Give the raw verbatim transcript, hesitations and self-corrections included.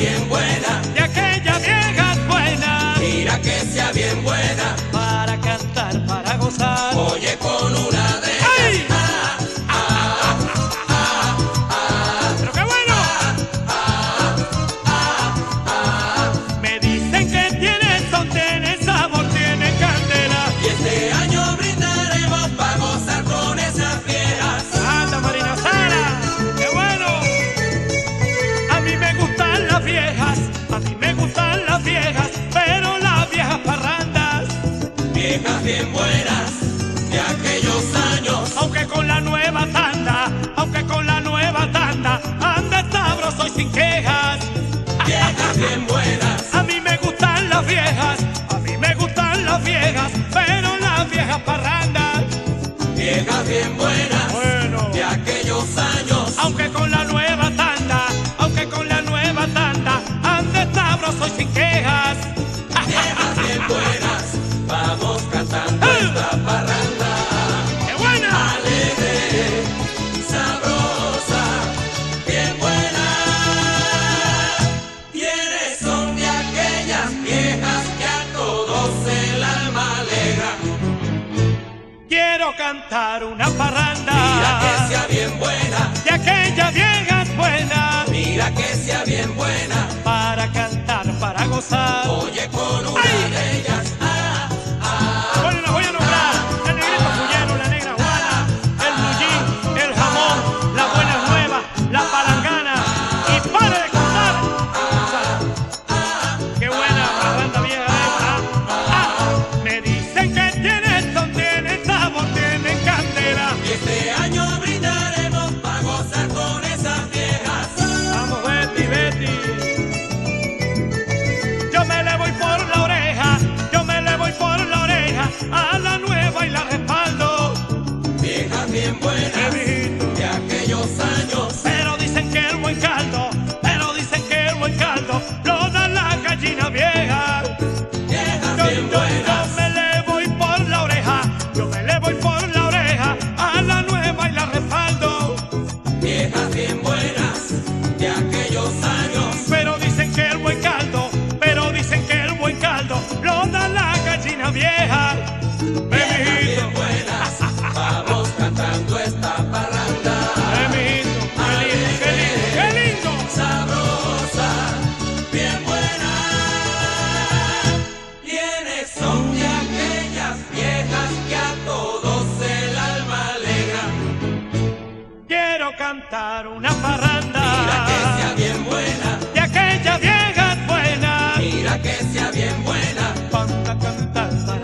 bien buena, de aquellas viejas buenas, mira que sea bien buena, para cantar, para gozar. oye con una de ellas. ¡Ay! Ah, ah, ah, ah, ¡Pero qué bueno! ah, ah, ah. Me dicen que tiene son, tiene sabor, tiene candela. Y este año brindaremos para gozar con esas viejas. ¡Anda, Marina Sara! ¡Qué bueno! A mí me gustan las viejas, a mí me gustan las viejas, pero las viejas parrandas. Viejas bien buenas de aquellos años, Aunque con la nueva tanda, aunque con la nueva tanda, anda sabroso y sin quejas. viejas bien buenas, A mí me gustan las viejas, a mí me gustan las viejas, pero las viejas parrandas. viejas bien buenas Bueno, de aquellos años, aunque con la nueva tanda, aunque con la nueva tanda, anda sabroso y sin quejas. viejas bien buenas, vamos cantando esta parranda. ¡Qué buena! Alegre, sabrosa, bien buena. Tienes son de aquellas viejas que a todos el alma alegra. Quiero cantar una parranda Mira que sea bien buena, de aquellas viejas buenas, mira que sea bien buena, para cantar, para gozar. oye con una ¡Ay! de ellas. Ah, ah, Bueno, las voy a nombrar: el negrito Fullero, la negra Juana, el Mullín, el Jamón, la Buena Nueva, la Palangana. Y pare de contar. ¡Qué buena parranda vieja esta! Ah, me dicen que tiene son, tiene sabor, tiene candela. y este año brindaremos para gozar con esas viejas. Vamos, Betty, Betty. Yo me le voy por la oreja, yo me le voy por la oreja a la nueva y la respaldo. Viejas bien buenas Mijito. de aquellos años, Pero dicen que el buen caldo, pero dicen que el buen caldo lo da la gallina vieja. viejas Yo, bien yo, buenas, yo me le voy por la oreja, yo me le voy por la oreja a la nueva y la respaldo. viejas bien buenas de aquellos años, Pero dicen que el buen caldo, pero dicen que el buen caldo lo da la gallina vieja. Ven, viejas bien mijito, buenas, vamos cantando esta parranda. ven, mijito, qué lindo, qué lindo, qué lindo. Sabrosa, bien buena. Tienes son de aquellas viejas que a todos el alma alegra. Quiero cantar una parranda Mira que sea bien buena, de aquellas viejas buenas, mira que sea bien buena, para cantar, para